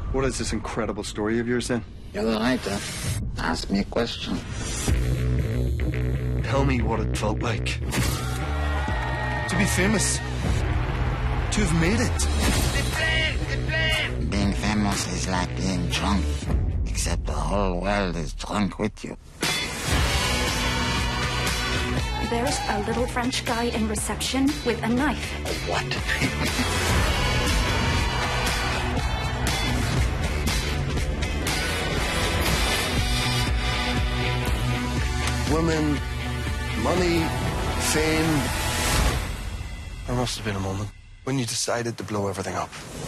What is this incredible story of yours, then? You're the writer. Ask me a question. Tell me what it felt like. To be famous. To have made it. Being famous is like being drunk, except the whole world is drunk with you. There's a little French guy in reception with a knife. What? Women, money, fame. There must have been a moment when you decided to blow everything up.